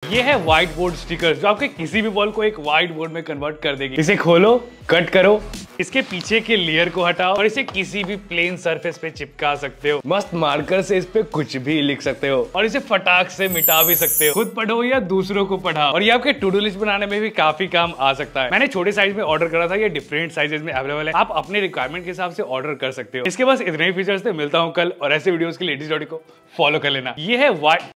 ये है white board sticker जो आपके किसी भी वॉल को एक व्हाइट बोर्ड में कन्वर्ट कर देगी। इसे खोलो, कट करो, इसके पीछे के लेयर को हटाओ और इसे किसी भी प्लेन सरफेस पे चिपका सकते हो। मस्त मार्कर से इस पे कुछ भी लिख सकते हो और इसे फटाक से मिटा भी सकते हो। खुद पढ़ो या दूसरों को पढ़ाओ। और ये आपके टू डू लिस्ट बनाने में भी काफी काम आ सकता है। मैंने छोटे साइज में ऑर्डर करा था, ये डिफरेंट साइजेस में अवेलेबल है। आप अपने रिक्वायरमेंट के हिसाब से ऑर्डर कर सकते हो। इसके पास इतने ही फीचर्स थे। मिलता हूँ कल और ऐसे वीडियोस के लिए लेटेस्ट को फॉलो कर लेना। ये है व्हाइट